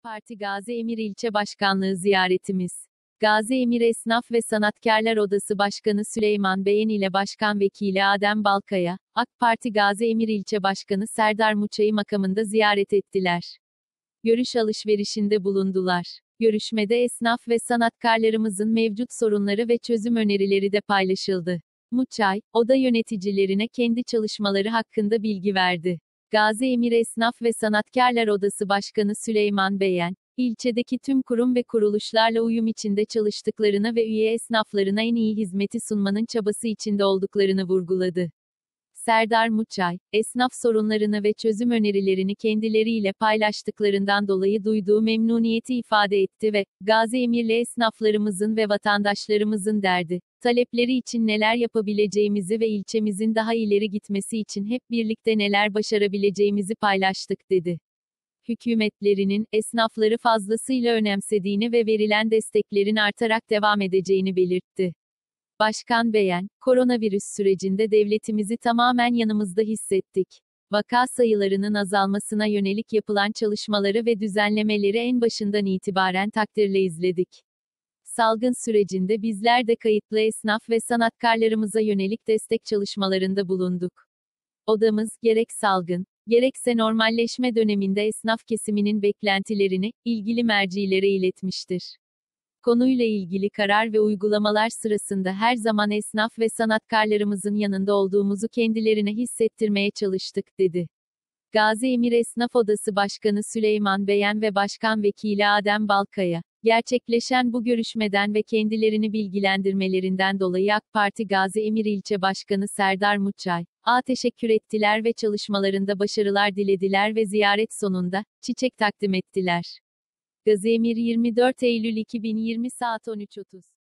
Parti Gazi Emir İlçe Başkanlığı ziyaretimiz. Gazi Emir Esnaf ve Sanatkarlar Odası Başkanı Süleyman Beyen ile Başkan Vekili Adem Balkaya, AK Parti Gazi Emir İlçe Başkanı Serdar Muçay'ı makamında ziyaret ettiler. Görüş alışverişinde bulundular. Görüşmede esnaf ve sanatkarlarımızın mevcut sorunları ve çözüm önerileri de paylaşıldı. Muçay, oda yöneticilerine kendi çalışmaları hakkında bilgi verdi. Gazi Emir Esnaf ve Sanatkarlar Odası Başkanı Süleyman Beyen, ilçedeki tüm kurum ve kuruluşlarla uyum içinde çalıştıklarını ve üye esnaflarına en iyi hizmeti sunmanın çabası içinde olduklarını vurguladı. Serdar Muçay, esnaf sorunlarını ve çözüm önerilerini kendileriyle paylaştıklarından dolayı duyduğu memnuniyeti ifade etti ve, Gazi Emirli esnaflarımızın ve vatandaşlarımızın derdi, talepleri için neler yapabileceğimizi ve ilçemizin daha ileri gitmesi için hep birlikte neler başarabileceğimizi paylaştık dedi. Hükümetlerinin, esnafları fazlasıyla önemsediğini ve verilen desteklerin artarak devam edeceğini belirtti. Başkan Beyen, koronavirüs sürecinde devletimizi tamamen yanımızda hissettik. Vaka sayılarının azalmasına yönelik yapılan çalışmaları ve düzenlemeleri en başından itibaren takdirle izledik. Salgın sürecinde bizler de kayıtlı esnaf ve sanatkarlarımıza yönelik destek çalışmalarında bulunduk. Odamız, gerek salgın, gerekse normalleşme döneminde esnaf kesiminin beklentilerini, ilgili mercilere iletmiştir. Konuyla ilgili karar ve uygulamalar sırasında her zaman esnaf ve sanatkarlarımızın yanında olduğumuzu kendilerine hissettirmeye çalıştık, dedi. Gazi Emir Esnaf Odası Başkanı Süleyman Beyen ve Başkan Vekili Adem Balkaya, gerçekleşen bu görüşmeden ve kendilerini bilgilendirmelerinden dolayı AK Parti Gazi Emir İlçe Başkanı Serdar Muçay, teşekkür ettiler ve çalışmalarında başarılar dilediler ve ziyaret sonunda, çiçek takdim ettiler. Gazi Emir 24 Eylül 2020 saat 13.30